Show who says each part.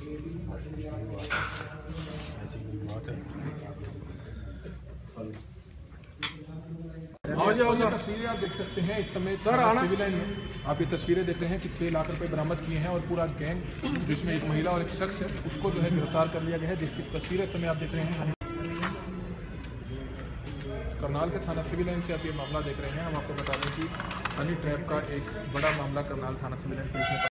Speaker 1: तस्वीरें आप देख सकते हैं इस समय सिविल लाइन में आप ये तस्वीरें देख रहे हैं कि 6 लाख रुपए बरामद किए हैं और पूरा गैंग जिसमें एक महिला और एक शख्स है उसको जो है गिरफ्तार कर लिया गया है, जिसकी तस्वीरें समय आप देख रहे हैं। करनाल के थाना सिविल लाइन से आप ये मामला देख रहे हैं। हम आपको बता दें कि हनी ट्रैप का एक बड़ा मामला करनाल थाना सिविल लाइन पुलिस ने